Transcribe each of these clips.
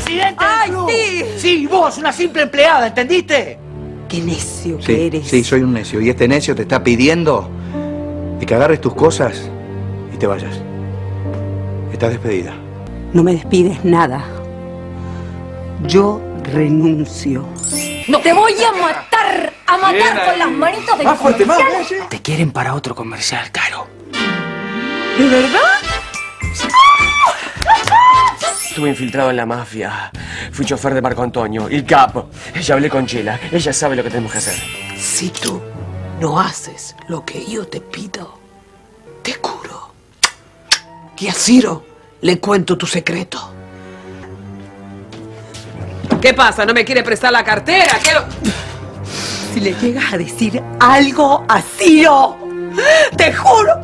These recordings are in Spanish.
presidente del club. ¡Ay, sí! Sí, vos, una simple empleada, ¿entendiste? ¡Qué necio que eres! Sí, soy un necio. Y este necio te está pidiendo que agarres tus cosas y te vayas. Estás despedida. No me despides nada. Yo renuncio. ¡No te voy a matar! ¡A matar con las manitos de Más fuerte, más. Te quieren para otro comercial, Caro. ¿De verdad? Estuve infiltrado en la mafia. Fui chofer de Marco Antonio, el capo. Ya hablé con Chela. Ella sabe lo que tenemos que hacer. Si tú no haces lo que yo te pido, te juro que a Ciro le cuento tu secreto. ¿Qué pasa? ¿No me quiere prestar la cartera? Si le llegas a decir algo a Ciro, te juro.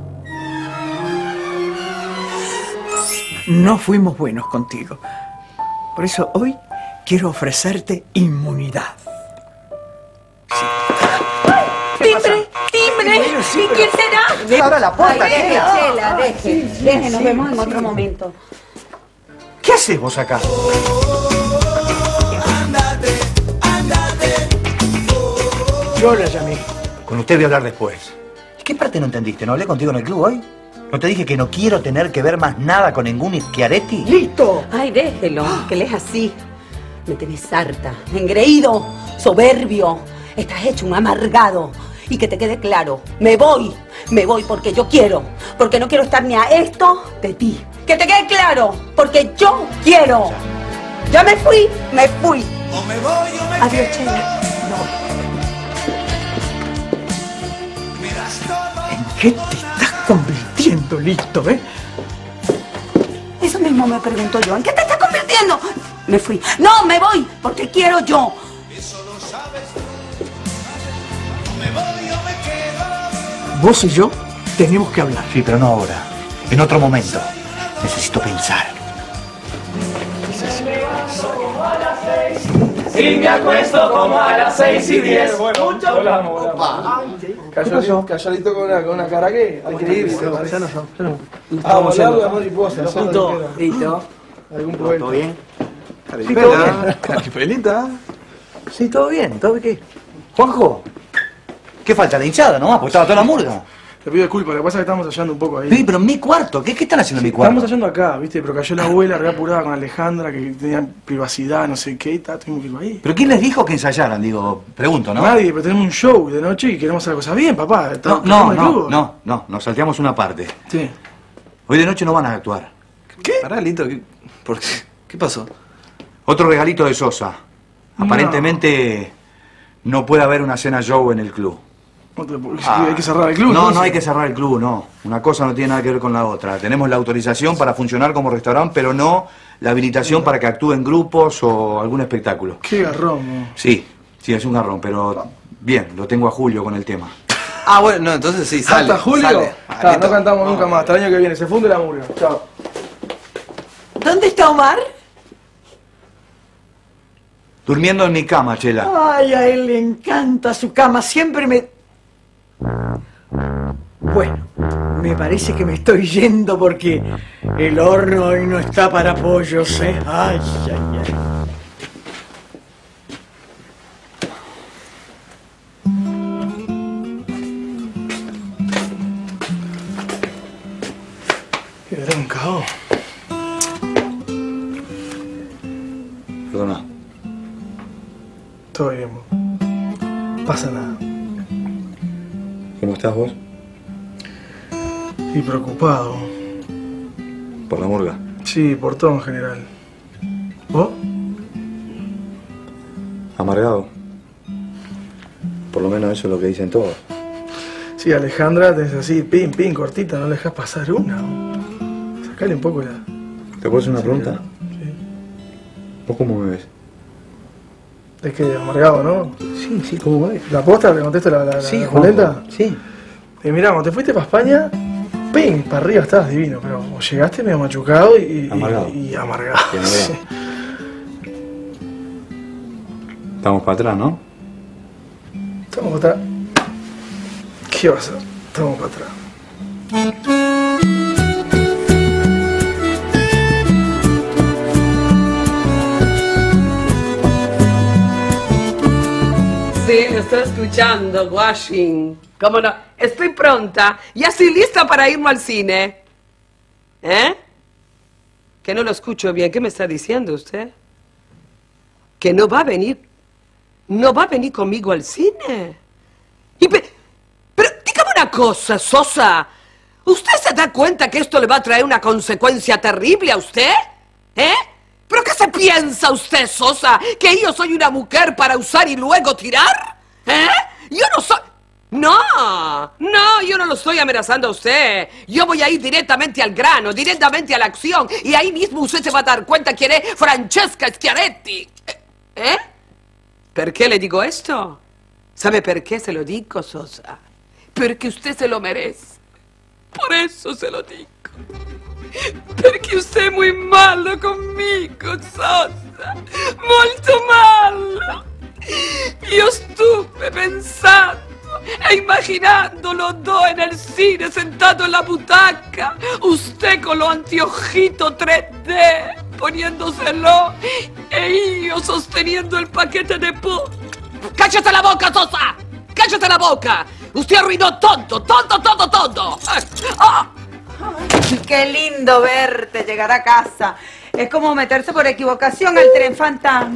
No fuimos buenos contigo. Por eso hoy quiero ofrecerte inmunidad. ¡Timbre! ¡Timbre! ¿Y quién será? Abra la puerta, Chela, deje, nos vemos en otro momento. ¿Qué haces vos acá? Yo la llamé. Con usted voy a hablar después. ¿Qué parte no entendiste? ¿No hablé contigo en el club hoy? ¿No te dije que no quiero tener que ver más nada con ningún Schiaretti? ¡Listo! Ay, déjelo, que él es así. Me tenés harta, engreído, soberbio. Estás hecho un amargado. Y que te quede claro, me voy porque yo quiero. Porque no quiero estar ni a esto de ti. Que te quede claro, porque yo quiero. Ya me fui, me fui. O me voy o me Adiós, Chela. ¿En qué te estás convirtiendo? Listo, ¿eh? Eso mismo me pregunto yo. ¿En qué te estás convirtiendo? Me fui. No, me voy, porque quiero yo. Vos y yo tenemos que hablar. Sí, pero no ahora. En otro momento. Necesito pensar. Y me acuesto como a las 6:10. Calladito con una cara que hay que irse. Ya no son. Vamos a hablar de mariposa. Listo. ¿Algún poeta? ¿Todo bien? Sí, todo bien. Caripelita. Sí, todo bien. ¿Todo qué? Juanjo, ¿qué falta? De hinchada nomás, porque estaba toda la murga. Te pido disculpas, lo que pasa es que estamos hallando un poco ahí. Sí, pero en mi cuarto. ¿Qué están haciendo en mi cuarto? Estamos hallando acá, ¿viste? Pero cayó la abuela re apurada con Alejandra, que tenía privacidad, no sé qué, y tuvimos que ir ahí. ¿Pero quién les dijo que ensayaran? Digo, pregunto, ¿no? Nadie, pero tenemos un show de noche y queremos hacer las cosas bien, papá. No, nos salteamos una parte. Sí. Hoy de noche no van a actuar. ¿Qué? Pará, Lito, ¿por qué? ¿Qué pasó? Otro regalito de Sosa. Aparentemente no puede haber una cena show en el club. Hay que cerrar el club. No, no hay que cerrar el club, no. Una cosa no tiene nada que ver con la otra. Tenemos la autorización para funcionar como restaurante, pero no la habilitación para que actúe en grupos o algún espectáculo. Qué garrón, ¿no? Sí, es un garrón, pero bien, lo tengo a Julio con el tema. Ah, bueno, no, entonces sí, sale. ¿Hasta julio? Sale. No cantamos nunca más, hasta el año que viene. Se funde la murga. Chao. ¿Dónde está Omar? Durmiendo en mi cama, Chela. Ay, a él le encanta su cama. Siempre me... Bueno, me parece que me estoy yendo porque el horno hoy no está para pollos, ¿eh? Ay, ay, ay. Qué gran caos. Perdona. Todo bien, no pasa nada. ¿Cómo estás vos? Y preocupado. ¿Por la murga? Sí, por todo en general. ¿Vos? Amargado. Por lo menos eso es lo que dicen todos. Sí, Alejandra, tenés así, pin, pin, cortita, no le dejás pasar una. Sacale un poco la... ¿Te puedo hacer una pregunta? Sí. ¿Vos cómo me ves? Es que amargado, ¿no? Sí, ¿cómo me ves? ¿La posta? ¿Le contesto la Sí, Julieta? Sí. Y mirá, cuando te fuiste para España, ping, para arriba estabas divino, pero llegaste medio machucado y Amargado. y amargado. Y amargado. Sí. Estamos para atrás, ¿no? Estamos para atrás. ¿Qué va a hacer? Estamos para atrás. estoy escuchando, Washington. ¿Cómo no? Estoy pronta y así lista para irme al cine. ¿Eh? Que no lo escucho bien. ¿Qué me está diciendo usted? ¿Que no va a venir? ¿No va a venir conmigo al cine? Pero dígame una cosa, Sosa. ¿Usted se da cuenta que esto le va a traer una consecuencia terrible a usted? ¿Eh? ¿Pero qué se piensa usted, Sosa? ¿Que yo soy una mujer para usar y luego tirar? ¿Eh? Yo no soy... No, yo no lo estoy amenazando a usted. Yo voy a ir directamente al grano, directamente a la acción. Y ahí mismo usted se va a dar cuenta quién es Francesca Schiaretti. ¿Eh? ¿Por qué le digo esto? ¿Sabe por qué se lo digo, Sosa? Porque usted se lo merece. Por eso se lo digo. Perché usted è muy malo conmigo, Sosa. Molto malo. Io stuve pensando e immaginando los dos en el cine, sentado en la butaca. Usted con los anteojitos 3D, poniéndoselo. E io sosteniendo el paquete de po. ¡Cállate la boca, Sosa! ¡Cállate la boca! Usted arruinó todo. ¡Ah! Ay, qué lindo verte llegar a casa. Es como meterse por equivocación al tren fantasma.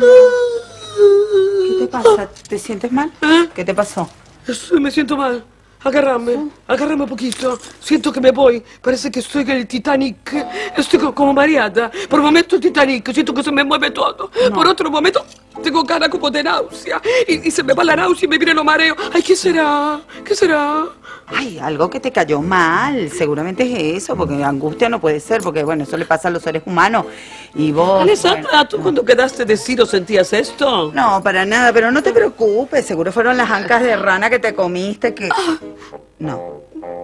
¿Qué te pasa? ¿Te sientes mal? ¿Qué te pasó? Me siento mal. Agárrame un poquito. Siento que me voy. Parece que estoy en el Titanic. Estoy como mareada. Por un momento el Titanic, siento que se me mueve todo. No. Por otro momento tengo cara como de náusea. Y se me va la náusea y me viene lo mareo. Ay, ¿qué será? ¿Qué será? Ay, algo que te cayó mal. Seguramente es eso, porque angustia no puede ser, porque bueno, eso le pasa a los seres humanos. Y vos... Alessandra, bueno, ¿tú cuando quedaste de Ciro sentías esto? No, para nada, pero no te preocupes. Seguro fueron las ancas de rana que te comiste que... No,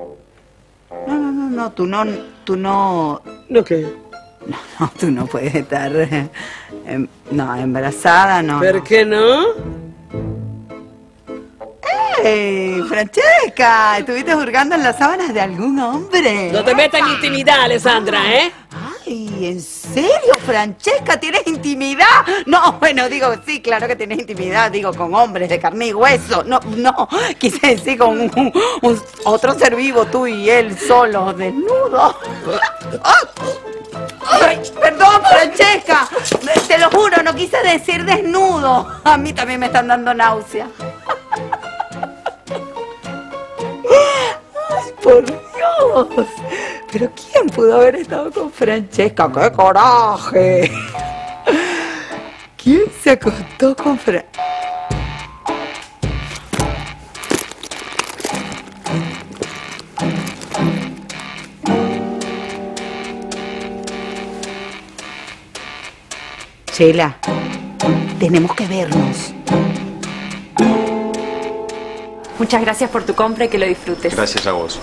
tú no... ¿No qué? No, tú no puedes estar... no, embarazada, no. ¿Por qué no? ¡Ey, Francesca! ¿Estuviste hurgando en las sábanas de algún hombre? No te metas en intimidad, Alessandra, ¿eh? Ay, ¿en serio, Francesca? ¿Tienes intimidad? No, bueno, digo, sí, claro que tienes intimidad, digo, con hombres de carne y hueso. No, quise decir con otro ser vivo, tú y él, solos, desnudos. Ay, perdón, Francesca, te lo juro, no quise decir desnudo. A mí también me están dando náusea. Ay, por Dios. ¿Pero quién pudo haber estado con Francesca? ¡Qué coraje! ¿Quién se acostó con Francesca? Chela, tenemos que vernos. Muchas gracias por tu compra y que lo disfrutes. Gracias a vos.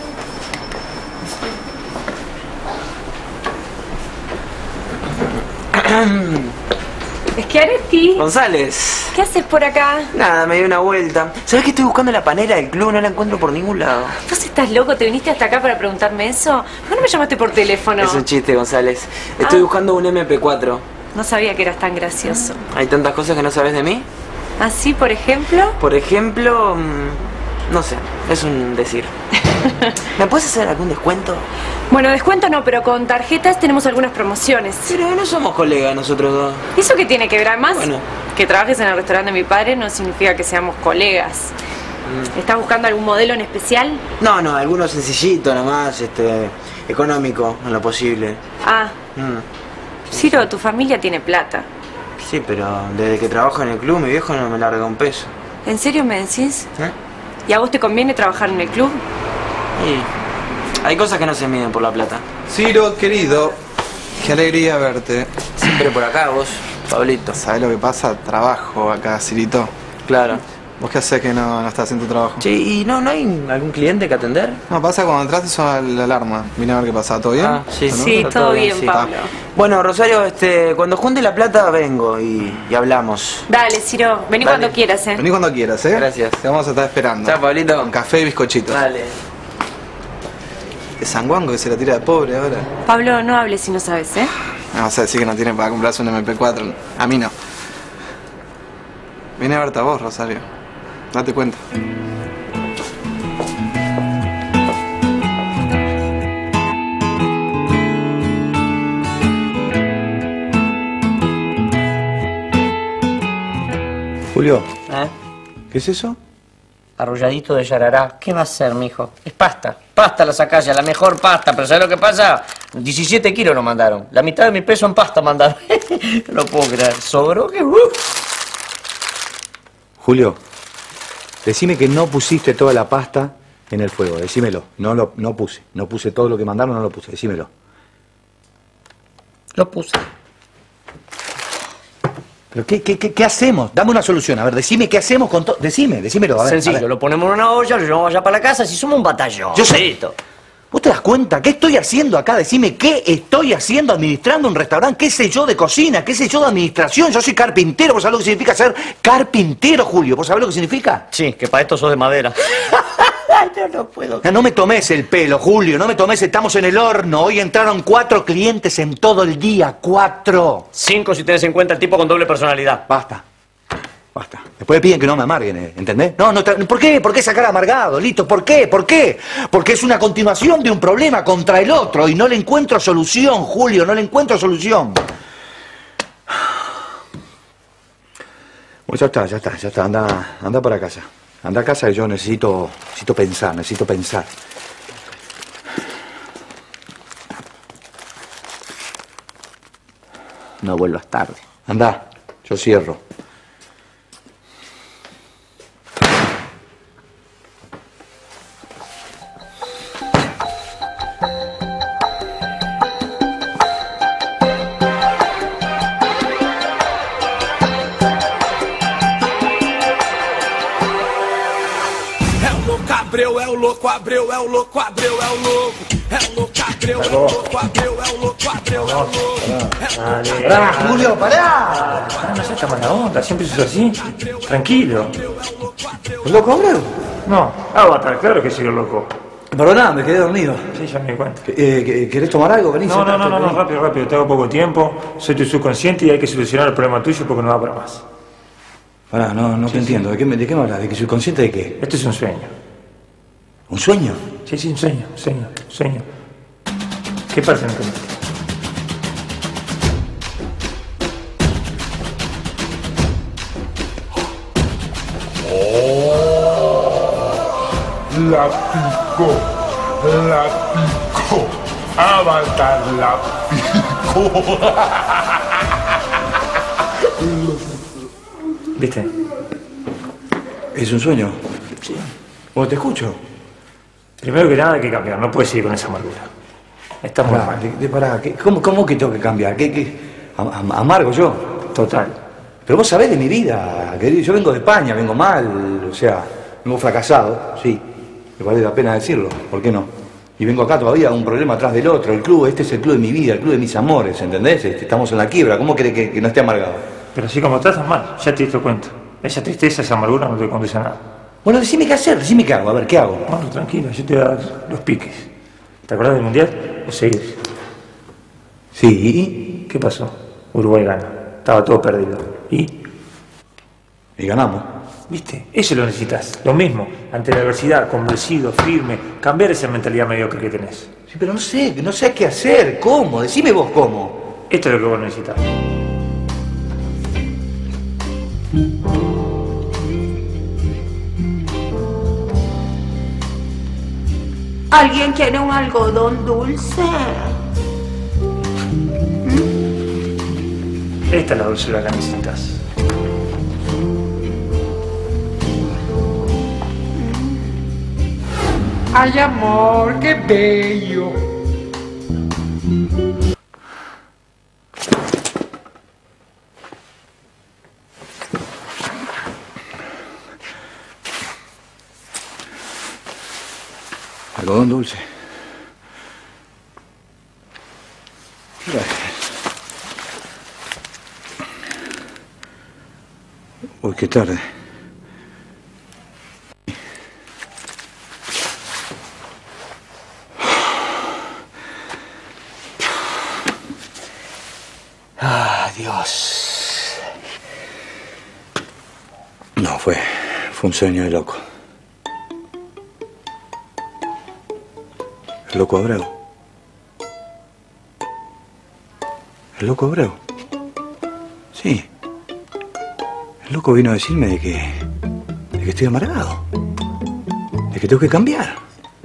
Schiaretti. González. ¿Qué haces por acá? Nada, me di una vuelta. ¿Sabés que estoy buscando la panera del club? No la encuentro por ningún lado. ¿Vos estás loco? ¿Te viniste hasta acá para preguntarme eso? ¿Por qué no me llamaste por teléfono? Es un chiste, González. Estoy buscando un MP4. No sabía que eras tan gracioso. ¿Hay tantas cosas que no sabes de mí? ¿Ah, sí, por ejemplo? Por ejemplo... no sé, es un decir. ¿Me puedes hacer algún descuento? Bueno, descuento no, pero con tarjetas tenemos algunas promociones. Pero no somos colegas nosotros dos. ¿Y eso qué tiene que ver? Además, bueno, que trabajes en el restaurante de mi padre no significa que seamos colegas. ¿Estás buscando algún modelo en especial? No, alguno sencillito nomás, económico, en lo posible. Ah. Ciro, tu familia tiene plata. Sí, pero desde que trabajo en el club, mi viejo no me larga un peso. ¿En serio me decís? ¿Y a vos te conviene trabajar en el club? Sí. Hay cosas que no se miden por la plata. Ciro, querido, qué alegría verte. Siempre por acá, vos, Pablito. ¿Sabés lo que pasa? Trabajo acá, Cirito. Claro. ¿Vos qué hacés que no estás haciendo tu trabajo? Sí, ¿y no hay algún cliente que atender? No, pasa cuando entraste suena la alarma. Vine a ver qué pasa. ¿Todo bien? Sí, ¿no? Sí, todo bien, sí. Pablo. Bueno, Rosario, cuando junte la plata vengo y hablamos. Dale, Ciro, vení cuando quieras, Vení cuando quieras, Gracias. Te vamos a estar esperando. Chao, Pablito. Con café y bizcochitos. Dale. Qué sanguango que se la tira de pobre ahora. Pablo, no hables si no sabes, ¿eh? Me vas a decir que no tiene para comprarse un MP4. A mí no. Vine a verte a vos, Rosario. Date cuenta. Julio, ¿Eh? ¿qué es eso? Arrulladito de yarará. ¿Qué va a ser, mijo? Es pasta. Pasta la sacalla, la mejor pasta. Pero ¿sabes lo que pasa? 17 kilos nos mandaron. La mitad de mi peso en pasta mandaron. No lo puedo creer. ¿Sobró? ¿Qué? Julio, decime que no pusiste toda la pasta en el fuego. Decímelo. No puse. No puse todo lo que mandaron, no lo puse. Decímelo. Lo puse. ¿Pero qué hacemos? Dame una solución. A ver, decime qué hacemos con todo. Decímelo. A ver, Sencillo, a ver. lo ponemos en una olla, lo llevamos allá para la casa, si somos un batallón. Yo sé. Listo. ¿Vos te das cuenta? ¿Qué estoy haciendo acá? Decime, ¿qué estoy haciendo administrando un restaurante? ¿Qué sé yo de cocina? ¿Qué sé yo de administración? Yo soy carpintero. ¿Vos sabés lo que significa ser carpintero, Julio? ¿Vos sabés lo que significa? Sí, que para esto sos de madera. Yo no puedo. No me tomes el pelo, Julio. No me tomes, estamos en el horno. Hoy entraron 4 clientes en todo el día. 4. 5 si tenés en cuenta el tipo con doble personalidad. Basta. Basta. Después me piden que no me amarguen, ¿entendés? No, ¿por qué? ¿Por qué sacar amargado? Listo, ¿por qué? ¿Por qué? Porque es una continuación de un problema contra el otro y no le encuentro solución, Julio, no le encuentro solución. Bueno, ya está. Anda para casa. Anda a casa que yo necesito pensar. No vuelvas tarde. Anda, yo cierro. Abreu é o louco, Abreu é o louco, Abreu é o louco. É o louco, Abreu é o louco, Abreu é o louco, Abreu é o louco. ¡Pará, Julio, pará! No seas tan mala onda, siempre sos así. Tranquilo. ¿El loco Abreu? No, Avatar, claro que soy el loco. Perdona, me quedé dormido. Sí, ya me di cuenta. ¿Querés tomar algo? Venís. No, rápido, tengo poco tiempo. Soy tu subconsciente y hay que solucionar el problema tuyo porque no da para más. Pará, no te entiendo. ¿De qué me hablas? ¿De que soy consciente de qué? Esto es un sueño. ¿Un sueño? Sí, un sueño. ¿Qué parte no entendiste? La picó. Avatar la picó. ¿Viste? ¿Es un sueño? Sí. Bueno, te escucho. Primero que nada hay que cambiar, no puedes seguir con esa amargura. Está muy mal. Pará, ¿cómo que tengo que cambiar? ¿Amargo yo? Total. Pero vos sabés de mi vida, querido. Yo vengo de España, vengo mal, o sea, vengo fracasado, sí. Me vale la pena decirlo, ¿por qué no? Y vengo acá todavía, un problema atrás del otro. El club, este es el club de mi vida, el club de mis amores, ¿entendés? Estamos en la quiebra, ¿cómo querés que no esté amargado? Pero así como estás mal, ya te diste cuenta. Esa tristeza, esa amargura no te conduce a nada. Bueno, decime qué hacer, decime qué hago, a ver, ¿qué hago? Bueno, tranquilo, yo te voy a dar los piques. ¿Te acordás del Mundial? ¿O seguís? Sí. ¿Qué pasó? Uruguay gana. Estaba todo perdido. ¿Y? Y ganamos. ¿Viste? Eso lo necesitas. Lo mismo. Ante la adversidad, convencido, firme. Cambiar esa mentalidad mediocre que tenés. Sí, pero no sé qué hacer. ¿Cómo? Decime vos cómo. Esto es lo que vos necesitas. ¿Alguien quiere un algodón dulce? Esta es la dulzura que necesitas. Ay, amor, qué bello. Algodón dulce. Uy, qué tarde. Ah, Dios. No, fue Fue un sueño de loco. El loco Abreu. El loco Abreu. Sí. El loco vino a decirme de que estoy amargado. De que tengo que cambiar.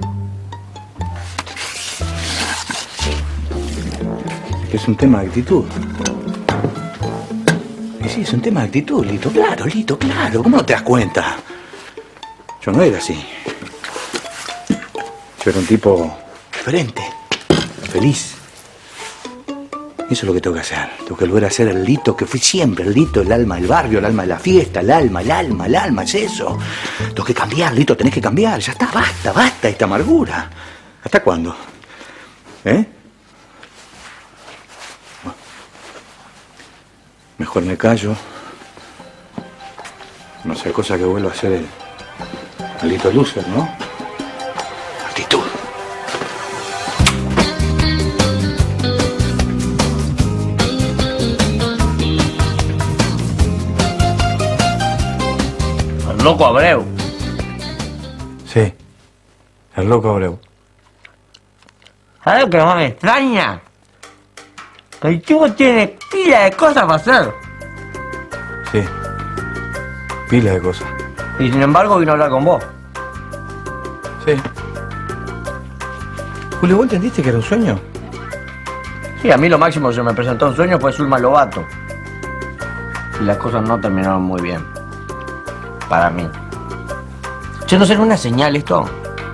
Que es un tema de actitud. Y sí, es un tema de actitud, Lito. Claro, Lito, claro. ¿Cómo no te das cuenta? Yo no era así. Yo era un tipo diferente, feliz. Eso es lo que tengo que hacer. Tengo que volver a ser el Lito que fui siempre. El Lito, el alma del barrio, el alma de la fiesta, el alma, es eso. Tengo que cambiar, Lito, tenés que cambiar. Ya está, basta esta amargura. ¿Hasta cuándo? ¿Eh? Bueno. Mejor me callo. No sea cosa que vuelva a ser el Lito loser, ¿no? Actitud. El loco Abreu. Sí, el loco Abreu. ¿Sabes lo que más me extraña? Que el chico tiene pila de cosas para hacer. Sí, pila de cosas. Y sin embargo vino a hablar con vos. Sí. Julio, ¿vos entendiste que era un sueño? Sí, a mí lo máximo que se me presentó un sueño fue Zulma Lobato. Y las cosas no terminaron muy bien. Para mí. ¿Che, no será una señal esto?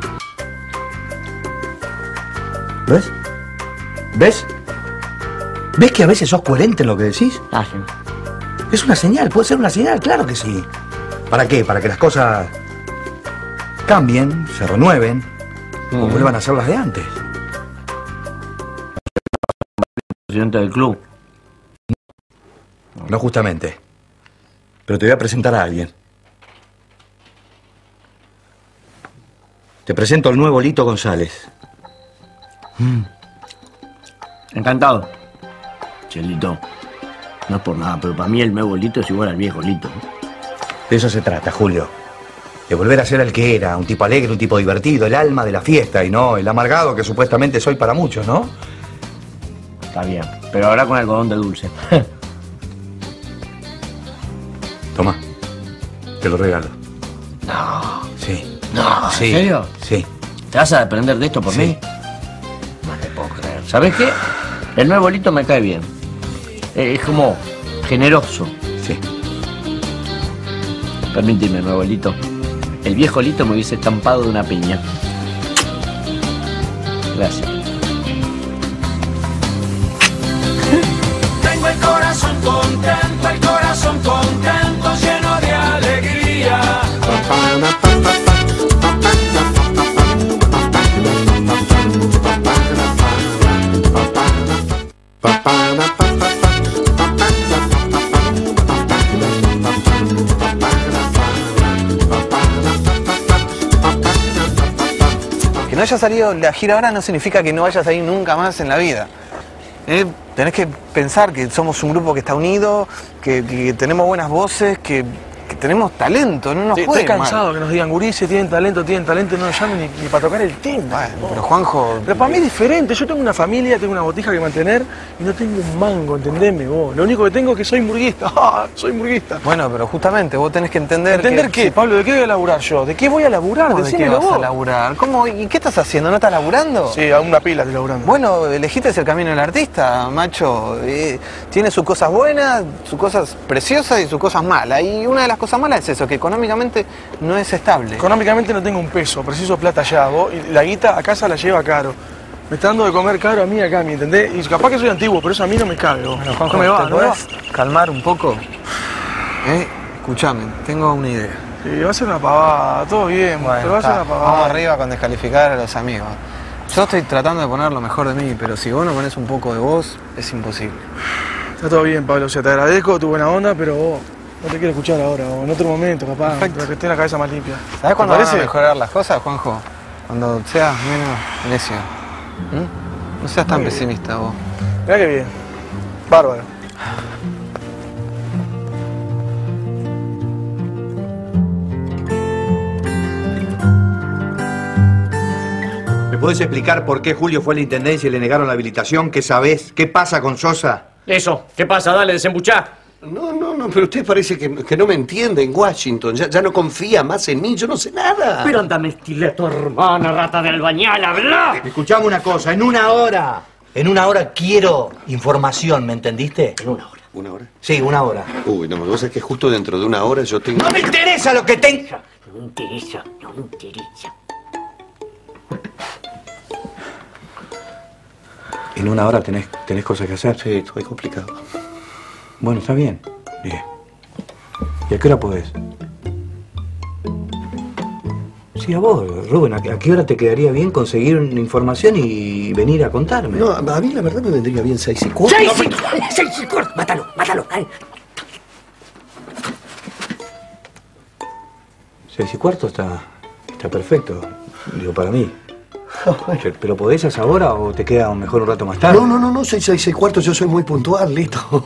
¿Ves? ¿Ves? ¿Ves que a veces sos coherente en lo que decís? Ah, sí. Es una señal, puede ser una señal, claro que sí. ¿Para qué? Para que las cosas cambien, se renueven, o vuelvan a ser las de antes. Presidente del club. No justamente. Pero te voy a presentar a alguien. Te presento al nuevo Lito González. Encantado. Che, Lito. No es por nada, pero para mí el nuevo Lito es igual al viejo Lito. De eso se trata, Julio. De volver a ser el que era, un tipo alegre, un tipo divertido, el alma de la fiesta y no el amargado que supuestamente soy para muchos, ¿no? Está bien, pero ahora con algodón de dulce. Toma, te lo regalo. No. Sí. No, Sí. ¿en serio? Sí. ¿Te vas a depender de esto por mí? No te puedo creer. ¿Sabés qué? El nuevo Lito me cae bien. Es como generoso. Sí. Permíteme, nuevo Lito. El viejo Lito me hubiese estampado de una piña. Gracias. Tengo el corazón contento, lleno de alegría. Que no haya salido la gira ahora no significa que no vayas a ir nunca más en la vida. Tenés que pensar que somos un grupo que está unido, que tenemos buenas voces, que tenemos talento, no nos puede Estoy cansado que nos digan, gurises, tienen talento, no nos llamen ni para tocar el timbre. Bueno, pero Juanjo... Pero para mí es diferente, yo tengo una familia, tengo una botija que mantener y no tengo un mango, entendeme vos. Lo único que tengo es que soy murguista, soy murguista. Bueno, pero justamente vos tenés que entender... ¿Entender qué, Pablo? ¿De qué voy a laburar yo? ¿De qué voy a laburar? ¿De qué vas a laburar? ¿Cómo? ¿Y qué estás haciendo? ¿No estás laburando? Sí, a una pila estoy laburando. Bueno, elegiste el camino del artista, macho. Tiene sus cosas buenas, sus cosas preciosas y sus cosas malas. Y una de las cosas malas es eso, que económicamente no es estable. Económicamente no tengo un peso, preciso plata ya, vos, y la guita a casa la lleva caro. Me está dando de comer caro a mí acá, ¿me entendés? Y capaz que soy antiguo, pero eso a mí no me cabe, vos. Bueno, Juanjo, no me va, ¿te no me va. podés calmar un poco? Escuchame, tengo una idea. Sí, va a ser una pavada, todo bien, Bueno, pero va a ser está. una pavada. Vamos arriba con descalificar a los amigos. Yo estoy tratando de poner lo mejor de mí, pero si vos no pones un poco de vos, es imposible. Está todo bien, Pablo, o sea, te agradezco tu buena onda, pero vos no te quiero escuchar ahora, vos, en otro momento, papá, para que esté la cabeza más limpia. ¿Sabés cuándo van a parece? mejorar las cosas, Juanjo? Cuando seas menos necio. No seas tan pesimista vos. Mirá que bien. Bárbaro. podés explicar por qué Julio fue a la intendencia y le negaron la habilitación? ¿Qué sabés? ¿Qué pasa con Sosa? Eso, ¿qué pasa? Dale, desembuchá. No, pero usted parece que no me entiende en Washington. Ya no confía más en mí, yo no sé nada. Pero andame, estile a tu hermana, rata de albañal, habla. Escuchame una cosa, en una hora quiero información, ¿me entendiste? En una hora. ¿Una hora? Sí, una hora. Uy, no me pasa que justo dentro de una hora yo tengo... ¡No me interesa lo que tenga! No me interesa, no me interesa. En una hora tenés cosas que hacer. Sí, esto es complicado. Bueno, está bien. Bien. ¿Y a qué hora podés? Sí, a vos, Rubén, ¿a qué hora te quedaría bien conseguir una información y venir a contarme? No, a mí la verdad me vendría bien 6:15. ¡6:15! ¡Mátalo! Dale. 6:15 está perfecto. Digo, para mí. ¿Pero podés a esa hora o te queda mejor un rato más tarde? No, 6:15, yo soy muy puntual, listo.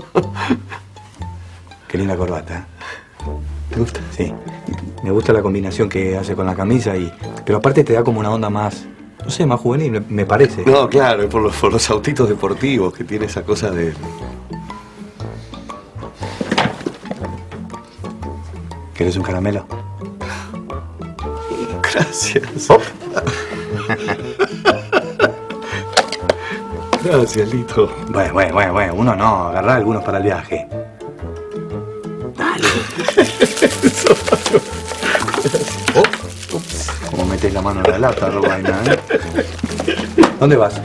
Qué linda corbata, ¿eh? ¿Te gusta? Sí. Me gusta la combinación que hace con la camisa pero aparte te da como una onda más, no sé, más juvenil, me parece. No, claro, por los autitos deportivos que tiene esa cosa de... ¿Querés un caramelo? Gracias. Gracias, Lito. Bueno, uno no, agarrá algunos para el viaje. Dale. Como metés la mano en la lata, Robaina, ¿eh? ¿Dónde vas?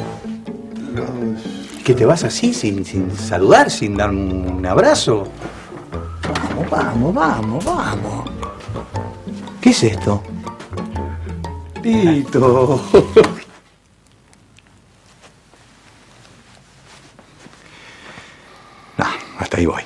¿Que te vas así, sin saludar, sin dar un abrazo? Vamos. ¿Qué es esto? Lito. No, hasta ahí voy.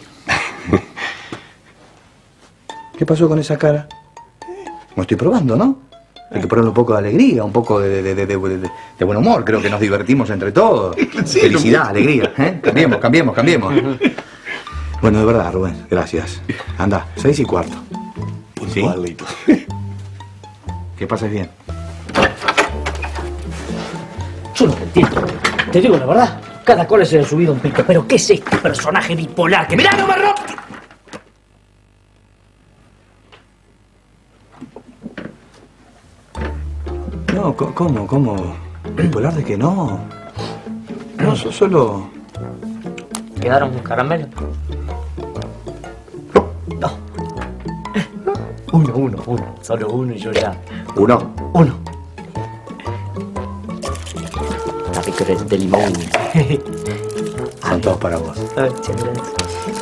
¿Qué pasó con esa cara? Me estoy probando, ¿no? Hay que ponerle un poco de alegría, un poco de buen humor. Creo que nos divertimos entre todos. Sí, felicidad, alegría, ¿eh? Cambiemos. Bueno, de verdad, Rubén, gracias. Anda, 6:15. Puntualito. ¿Sí? Que pases bien. Yo no te entiendo. Te digo la verdad. Cada cola se le ha subido un pico. Pero ¿qué es este personaje bipolar que... ¡Mirá, no me rompe! No, ¿cómo? ¿Bipolar de que no? No, solo... ¿Quedaron un caramelo? No. Uno. Solo uno y yo ya. Uno. La picoreta de limón. Son todos para vos. Muchas gracias.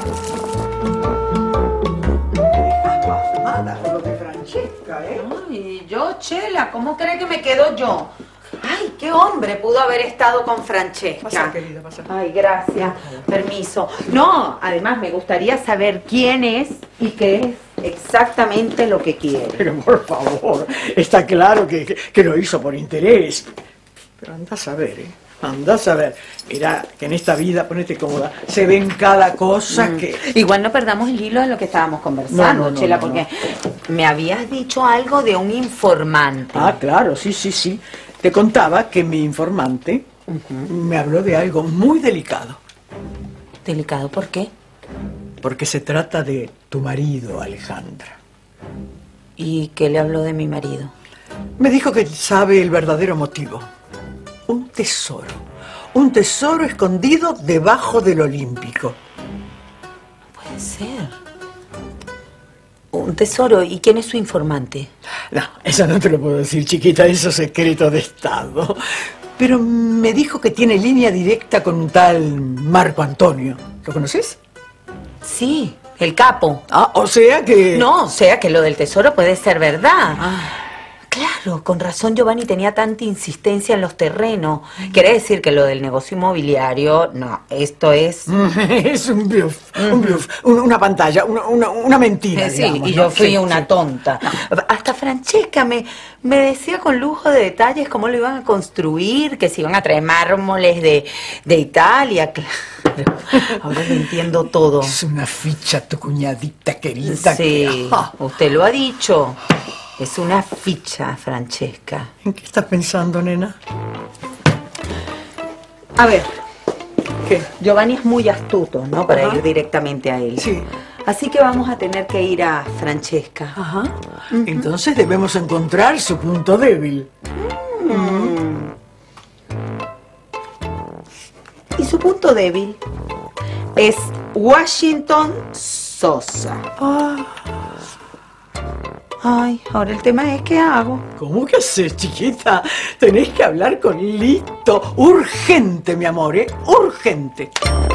Ay, yo, Chela, ¿cómo cree que me quedo yo? Ay, qué hombre pudo haber estado con Francesca. Pasa, querida, pasa. Ay, gracias. Permiso. No, además me gustaría saber quién es y qué es exactamente lo que quiere. Pero por favor, está claro que lo hizo por interés. Pero andás a ver, ¿eh? Andás a ver. Mirá, que en esta vida, ponete cómoda, se ven cada cosa que... Igual no perdamos el hilo de lo que estábamos conversando, Chela, porque me habías dicho algo de un informante. Ah, claro, sí. Te contaba que mi informante me habló de algo muy delicado. ¿Delicado por qué? Porque se trata de tu marido, Alejandra. ¿Y qué le habló de mi marido? Me dijo que sabe el verdadero motivo. Un tesoro escondido debajo del Olímpico. Puede ser. Un tesoro. ¿Y quién es su informante? No, eso no te lo puedo decir, chiquita, eso es secreto de Estado. Pero me dijo que tiene línea directa con un tal Marco Antonio. ¿Lo conoces? Sí, el capo. Ah, o sea que... No, o sea que lo del tesoro puede ser verdad. Claro, con razón Giovanni tenía tanta insistencia en los terrenos. Quiere decir que lo del negocio inmobiliario, no, esto es... Es un bluff, una pantalla, una mentira, Sí, digamos, y ¿no? yo fui Sí, una tonta. Hasta Francesca me decía con lujo de detalles cómo lo iban a construir, que se iban a traer mármoles de Italia. Claro, ahora lo entiendo todo. Es una ficha tu cuñadita querida. Sí, usted lo ha dicho. Es una ficha, Francesca. ¿En qué estás pensando, nena? A ver. ¿Qué? Giovanni es muy astuto, ¿no? Para ir directamente a él. Sí. Así que vamos a tener que ir a Francesca. Ajá. Entonces debemos encontrar su punto débil. Y su punto débil es Washington Sosa. Ay, ahora el tema es ¿qué hago? ¿Cómo que haces, chiquita? Tenés que hablar con Lito. Urgente, mi amor, ¿eh? Urgente.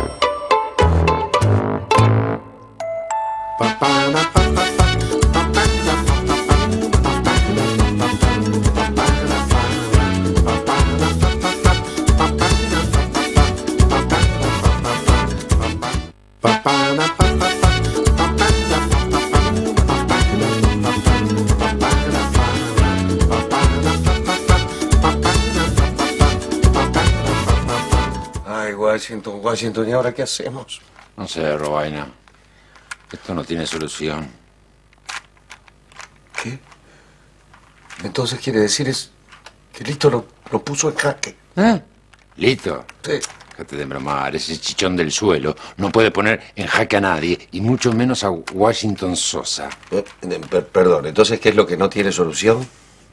Washington, ¿y ahora qué hacemos? No sé, Robaina. Esto no tiene solución. ¿Qué? Entonces quiere decir que Lito lo puso en jaque. ¿Eh? ¿Lito? Sí. Déjate de bromar, ese chichón del suelo no puede poner en jaque a nadie, y mucho menos a Washington Sosa. Perdón, entonces, ¿qué es lo que no tiene solución?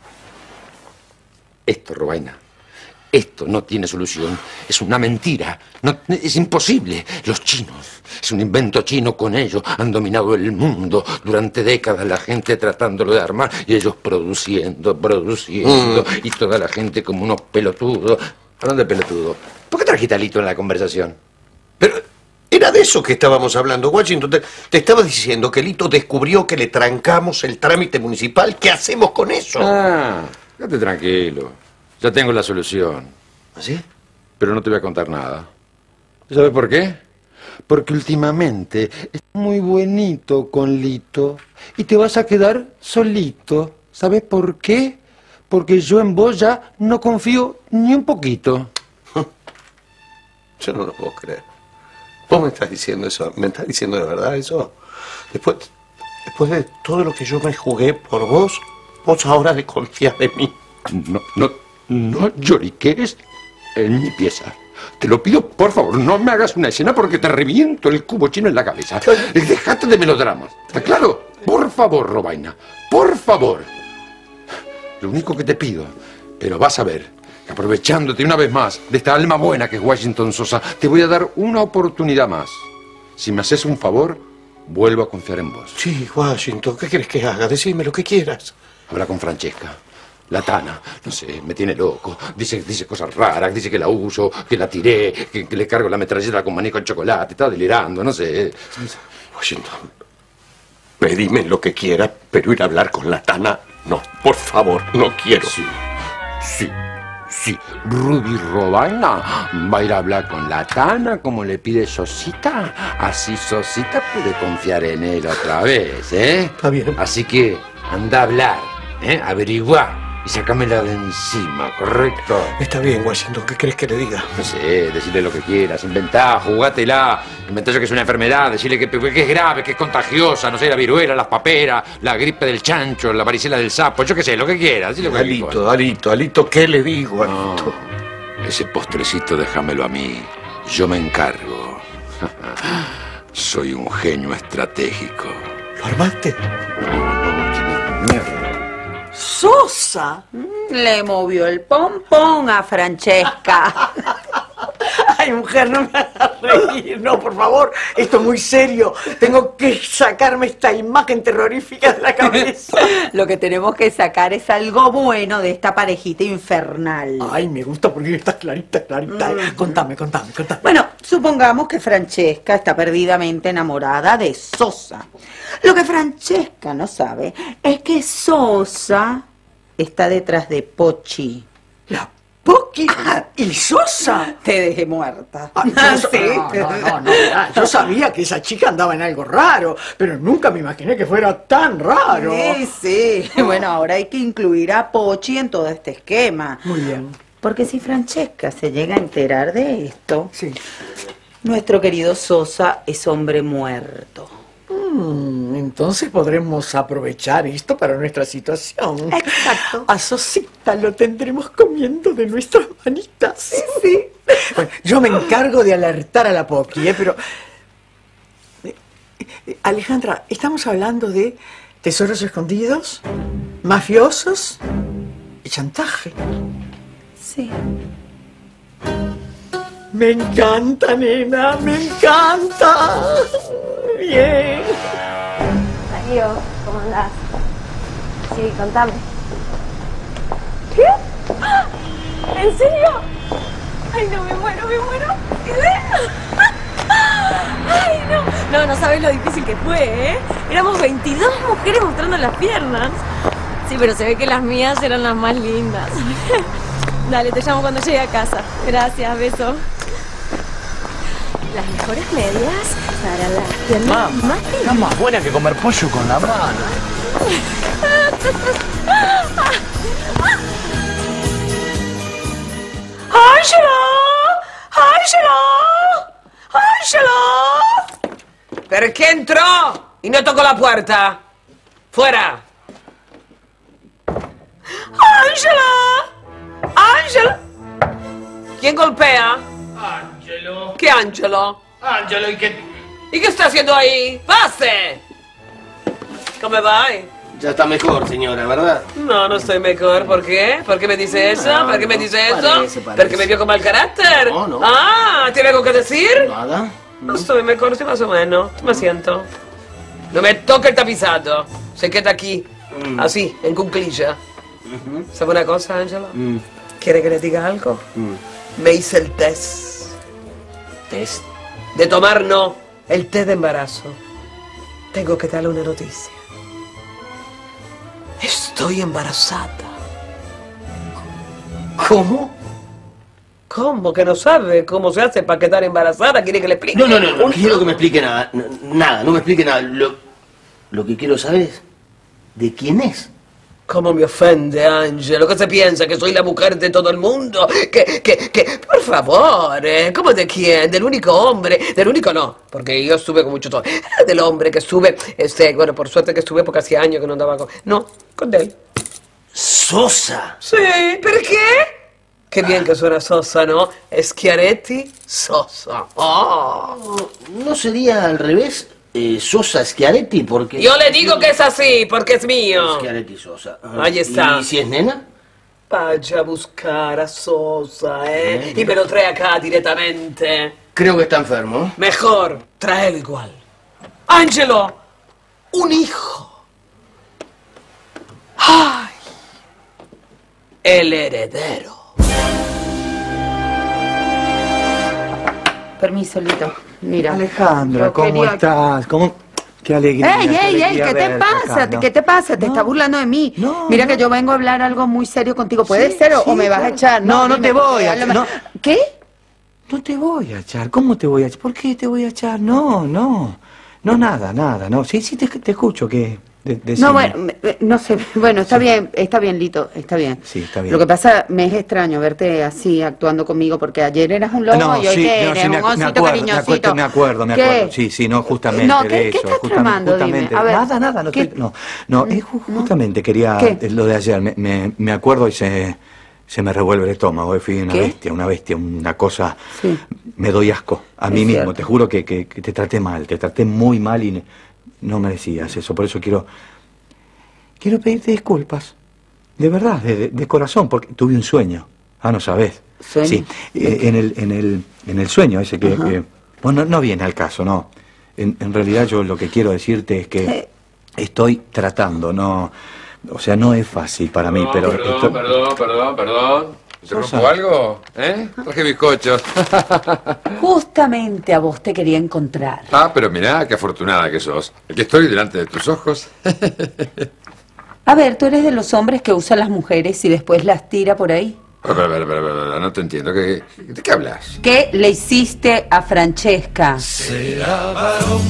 Esto, Robaina. Esto no tiene solución. Es una mentira. No, es imposible. Los chinos. Es un invento chino con ellos. Han dominado el mundo durante décadas. La gente tratándolo de armar y ellos produciendo. Y toda la gente como unos pelotudos. Hablando de pelotudo. ¿Por qué trajiste a Lito en la conversación? Pero era de eso que estábamos hablando, Washington. Te estaba diciendo que Lito descubrió que le trancamos el trámite municipal. ¿Qué hacemos con eso? Quédate tranquilo. Ya tengo la solución. ¿Así? Pero no te voy a contar nada. ¿Sabes por qué? Porque últimamente es muy buenito con Lito y te vas a quedar solito. ¿Sabes por qué? Porque yo en vos ya no confío ni un poquito. Yo no lo puedo creer. ¿Vos me estás diciendo eso? ¿Me estás diciendo de verdad eso? Después de todo lo que yo me jugué por vos ahora desconfías de mí. No lloriques en mi pieza. Te lo pido, por favor, no me hagas una escena porque te reviento el cubo chino en la cabeza. Dejate de melodramas. ¿Está claro? Por favor, Robaina. Por favor. Lo único que te pido, pero vas a ver, que aprovechándote una vez más de esta alma buena que es Washington Sosa, te voy a dar una oportunidad más. Si me haces un favor, vuelvo a confiar en vos. Sí, Washington, ¿qué quieres que haga? Decime lo que quieras. Habla con Francesca. La Tana, no sé, me tiene loco. Dice cosas raras, dice que la uso, que la tiré, que le cargo la metralleta con maní con chocolate. Está delirando, no sé. Washington, pedime lo que quieras, pero ir a hablar con la Tana, no, por favor, no quiero. Sí. Ruby Robaina va a ir a hablar con la Tana como le pide Sosita. Así Sosita puede confiar en él otra vez, ¿eh? Está bien. Así que anda a hablar, averiguá. Y sácamela de encima, ¿correcto? Está bien, Washington, ¿qué crees que le diga? No sé, decirle lo que quieras, inventá, jugátela, inventá yo que es una enfermedad, decirle que es grave, que es contagiosa, no sé, la viruela, las paperas, la gripe del chancho, la varicela del sapo, yo qué sé, lo que quieras, decirle lo que quieras. Alito, ¿qué le digo, Alito? No, ese postrecito déjamelo a mí, yo me encargo. Soy un genio estratégico. ¿Lo armaste? Mierda. ¡Sosa! Le movió el pompón a Francesca. Ay, mujer, no me hagas reír. No, por favor, esto es muy serio. Tengo que sacarme esta imagen terrorífica de la cabeza. Lo que tenemos que sacar es algo bueno de esta parejita infernal. Ay, me gusta porque está clarita. Contame. Bueno, supongamos que Francesca está perdidamente enamorada de Sosa. Lo que Francesca no sabe es que Sosa está detrás de Pochi. ¿La Pochi y Sosa? Te dejé muerta. No. Yo sabía que esa chica andaba en algo raro, pero nunca me imaginé que fuera tan raro. Sí. Bueno, ahora hay que incluir a Pochi en todo este esquema. Muy bien. Porque si Francesca se llega a enterar de esto, sí, nuestro querido Sosa es hombre muerto. entonces podremos aprovechar esto para nuestra situación. Exacto. A Sosita lo tendremos comiendo de nuestras manitas. Sí, sí. Bueno, yo me encargo de alertar a la Poqui, pero... Alejandra, estamos hablando de tesoros escondidos, mafiosos y chantaje. Sí. Me encanta, nena, me encanta. Bien. Darío, ¿cómo andás? Sí, contame. ¿Qué? ¡Ah! ¿En serio? Ay, no, me muero, me muero. Ay, no. No sabes lo difícil que fue, ¿eh? Éramos 22 mujeres mostrando las piernas. Sí, pero se ve que las mías eran las más lindas. Dale, te llamo cuando llegue a casa. Gracias, beso. Las mejores medias para las piernas más lindas. Está más buena que comer pollo con la mano. ¡Ángelo! ¡Ángelo! ¡Ángelo! ¿Pero qué entró y no tocó la puerta? ¡Fuera! ¡Ángelo! ¡Ángelo! ¿Quién golpea? Ángelo. ¿Qué Ángelo? Ángelo, ¿y qué? ¿Y qué está haciendo ahí? ¡Pase! ¿Cómo va? Ya está mejor, señora, ¿verdad? No, no estoy mejor. ¿Por qué? ¿Por qué me dice eso? No, ¿Por qué me dice eso? parece. ¿Porque me vio con mal carácter? No. Ah, ¿tiene algo que decir? Nada. No estoy mejor, sí, más o menos. Me siento. No me toque el tapizado. Se queda aquí, así, en cuclilla. ¿Sabe una cosa, Ángelo? ¿Quiere que le diga algo? Me hice el test. ¿Test? De tomar no, el té de embarazo. Tengo que darle una noticia. Estoy embarazada. ¿Cómo? ¿Cómo? ¿Que no sabe cómo se hace para quedar embarazada? ¿Quiere que le explique? No quiero que me explique nada. Nada, no me explique nada. Lo que quiero saber es de quién es. ¿Cómo me ofende, Ángelo? ¿Qué se piensa? ¿Que soy la mujer de todo el mundo? Por favor, ¿cómo de quién? ¿Del único hombre? Del único no, porque yo estuve con mucho todo. Del hombre que estuve, bueno, por suerte que estuve porque hacía años que no andaba con... No, con él. ¿Sosa? Sí, ¿pero qué? Qué bien que suena Sosa, ¿no? Schiaretti Sosa. Oh. ¿No sería al revés? Sosa Schiaretti, porque... Yo le digo que es así, porque es mío. Schiaretti Sosa. Ahí está. ¿Y si es nena? Vaya a buscar a Sosa, ¿eh? Y me lo trae acá directamente. Creo que está enfermo. Mejor, tráelo igual. Ángelo, un hijo. ¡Ay! El heredero. Permiso, Lito. Mira. Alejandra, yo ¿cómo quería- estás? Qué alegría. ¡Ey, qué ey, ey! alegría ¿Qué te verte pasa? acá, ¿no? ¿Qué te pasa? ¿Te estás burlando de mí? Mira que yo vengo a hablar algo muy serio contigo. ¿Puede Sí, ser o sí, me vas a claro. echar? No, no dime, te voy porque a a lo echar, me- no. ¿Qué? No te voy a echar. ¿Cómo te voy a echar? ¿Por qué te voy a echar? No. No, nada, no. Sí, te escucho, que... No, bueno, no sé. Bueno, está bien, Lito, está bien. Sí, está bien. Lo que pasa, me es extraño verte así, actuando conmigo, porque ayer eras un lobo y hoy que eres un osito cariñosito. Me acuerdo. ¿Qué? Sí, no, justamente No, de ¿qué eso. estás tramando? Dime, a ver. Nada, no ¿Qué? estoy... No, es justamente quería... ¿Qué? Lo de ayer, me acuerdo y se me revuelve el estómago. Fui una bestia, una cosa... Sí. Me doy asco a mí Es mismo. cierto. Te juro que te traté mal, te traté muy mal y no merecías eso. Por eso quiero pedirte disculpas. De verdad, de corazón, porque tuve un sueño. Ah, no sabés. ¿Sueño? Sí, en el sueño ese que bueno, no viene al caso, no. En realidad yo lo que quiero decirte es que estoy tratando, no... O sea, no es fácil para mí, pero... Perdón. ¿Se Cosa. rompo algo? Traje bizcochos. Justamente a vos te quería encontrar. Pero mirá, qué afortunada que sos. Aquí estoy delante de tus ojos. A ver, ¿tú eres de los hombres que usan las mujeres y después las tira por ahí? Pero, no te entiendo. ¿De qué hablas? ¿Qué le hiciste a Francesca? Será varón,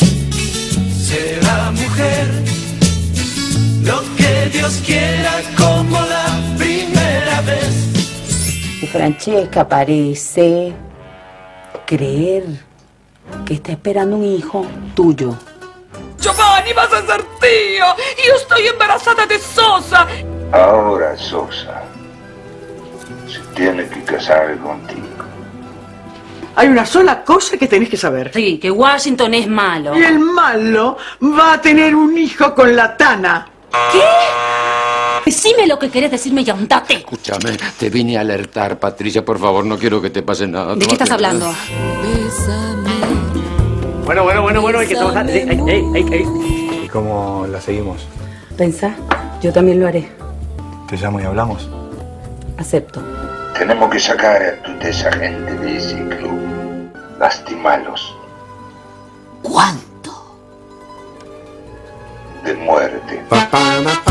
será mujer, lo que Dios quiera como la primera vez. Y Francesca parece creer que está esperando un hijo tuyo. Giovanni, vas a ser tío. Yo estoy embarazada de Sosa. Ahora Sosa se tiene que casar contigo. Hay una sola cosa que tenés que saber. Sí, que Washington es malo. Y el malo va a tener un hijo con la Tana. ¿Qué? Decime lo que querés decirme y andate. Escúchame, te vine a alertar, Patricia, por favor, no quiero que te pase nada. ¿De qué estás hablando? Bueno, hay que trabajar. ¿Y cómo la seguimos? Pensá, yo también lo haré. Te llamo y hablamos. Acepto. Tenemos que sacar a toda esa gente de ese club. Lastimalos. ¿Cuánto? De muerte.